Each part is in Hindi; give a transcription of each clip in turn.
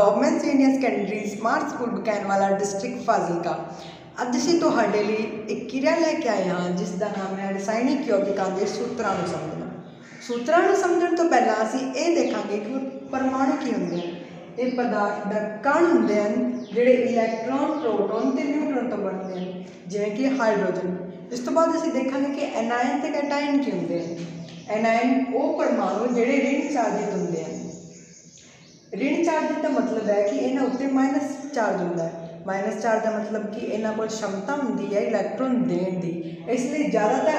Government senior secondary smart school Bakainwala district Fazilka. अज असीं तुहाडे लई एक किरिया लैके आए हाँ जिसका नाम है रसायनिक यौगिकां दे सूत्रां नूं समझना। सूत्रां नूं समझण तो पहलां असीं इह देखांगे कि परमाणु की हुंदे हैं। ये पदार्थ दा कण हुंदे हन जिहड़े इलैक्ट्रॉन प्रोटॉन ते न्यूट्रॉन तो बनदे हैं, जिवें कि हाइड्रोजन। इस तो बाद असीं देखांगे कि एनायन ते कैटायन की हुंदे हैं। एनायन वो परमाणु जिहड़े ऋण चार्जित हुंदे हैं। ऋण चार्जित का मतलब है कि इन्हां उत्ते माइनस चार्ज होंदा है। माइनस चार्ज का मतलब कि इन्हां कोल क्षमता होंदी है इलैक्ट्रॉन देण दी, इसलिए ज़्यादातर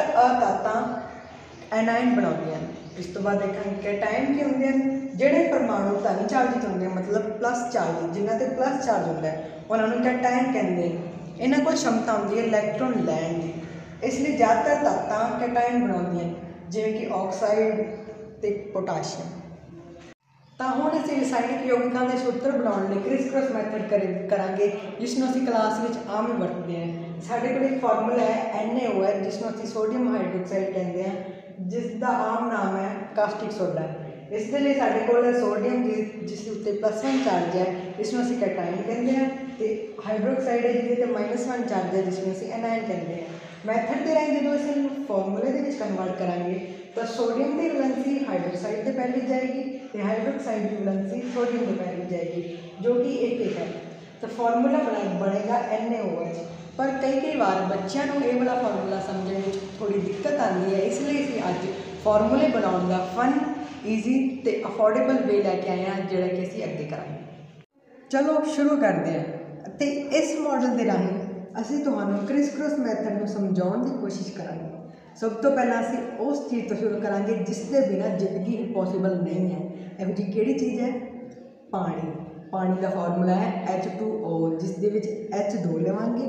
अतातां एनायन बनाउंदियां हैं। इस तो बाद देखांगे कैटायन के होंदे हैं जिहड़े परमाणु धन चार्जित होंदे हैं, मतलब प्लस चार्ज, जिन्हां ते प्लस चार्ज होंदा है उन्हां नूं कैटायन कहंदे हैं। इन्हां कोल क्षमता होंदी है इलैक्ट्रॉन लैण दी, इसलिए ज़्यादातर तातां कैटायन बनाउंदियां हैं, जिवें कि ऑक्साइड ते पोटाशियम। तो हुण असीं रसायनिक यौगिकां दे सूत्र बनाउण लई क्रिस क्रॉस मैथड करांगे, जिसनूं असीं क्लास विच आम ही वरतदे हैं। साडे कोल एक फार्मूला है NaOH, जिसनूं असीं सोडियम हाइड्रोक्साइड कहंदे हैं, जिसका आम नाम है कास्टिक सोडा। इस दे लई साडे कोल सोडियम जिस उत्ते +1 चार्ज है, इसनूं असीं कैटायन कहंदे हैं, ते हाइड्रोक्साइड है जिहदे ते -1 चार्ज है, जिसनूं असीं एनायन कहंदे हैं। मैथड दे राਹੀਂ जदों असीं फार्मूले दे विच कन्वर्ट करांगे तो सोडियम की वैलेंसी हाइड्रोक्साइड के पहली जाएगी तो हाइड्रोक्साइड की वैलेंसी सोडियम के पहली जाएगी, जो कि एक है। तो फार्मूला बनेगा NaOH। पर कई बार बच्चों को यह वाला फार्मूला समझने में थोड़ी दिक्कत आती है, इसलिए असीं अज फार्मूले बनाने का फन ईजी तो अफोर्डेबल वे लैके आए हैं, जोड़ा कि असीं अगे करांगे। चलो शुरू करते हैं। तो इस मॉडल के राਹੀਂ असीं तुहानूं क्रिस क्रॉस मैथड नूं समझाउण की कोशिश करांगे। सब तो पहला असीं उस चीज़ तो शुरू करांगे जिसके बिना जिंदगी पॉसीबल नहीं है। इहो जी किहड़ी चीज़ है? पानी। पानी का फार्मूला है H2O, जिस दे विच H2 लवांगे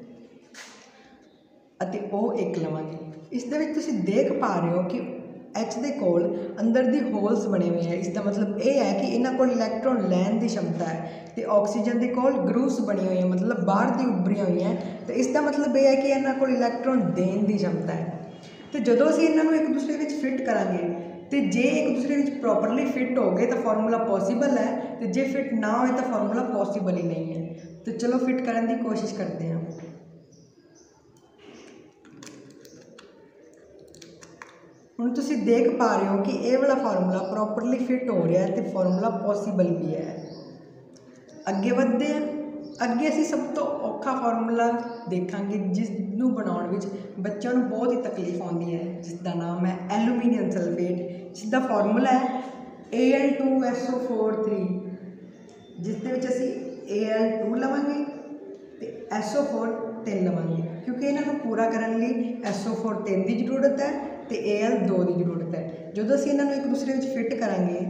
अते O1 लवांगे। इस दे विच तुसीं देख पा रहे हो कि H दे कोल अंदर दी होल्स बने हुए हैं। इसका मतलब यह है कि इन्हां कोल इलैक्ट्रॉन लैण की क्षमता है, तो ऑक्सीजन के कोल ग्रूव्स बनी हुई है, मतलब बाहर दी उभरियां हुई हैं। तो इसका मतलब यह है कि इन्हां कोल इलैक्ट्रॉन देण की क्षमता है। तो जदों असीं इन्हां नूं एक दूसरे विच फिट करांगे, तो जे एक दूसरे विच प्रॉपरली फिट हो गए तो फार्मूला पॉसीबल है, तो जे फिट ना हो तो फार्मूला पॉसीबल ही नहीं है। तो चलो फिट करने की कोशिश करते हैं। हुण तुसीं देख पा रहे हो कि यह वाला फार्मूला प्रॉपरली फिट हो रहा है, तो फार्मूला पॉसीबल भी है। अगे बढ़ते हैं। अगे असीं सब तो औखा फार्मूला देखांगे, जिसनूं बनाउण विच बच्चों को बहुत ही तकलीफ आती है, जिसका नाम है एलूमीनियम सल्फेट, जिसका फार्मूला है Al2SO4 3, जिस दे विच असीं Al2 लवांगे ते SO4 3 लवांगे, क्योंकि इन्हां पूरा करने लई SO4 3 की जरूरत है तो Al2 की जरूरत है। जो असीं इन्हां एक दूसरे विच फिट करांगे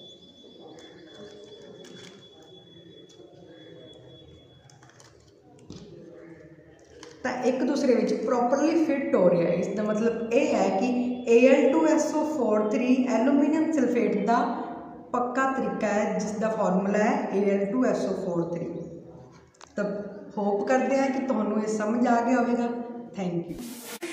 तो एक दूसरे विच प्रॉपरली फिट हो रहा है। इसका मतलब यह है कि Al2SO4 3 एलूमीनियम सल्फेट का पक्का तरीका है, जिसका फार्मूला है Al2SO4 3। तो होप करते हैं कि तुहानूं ये समझ आ गया होगा। Thank you.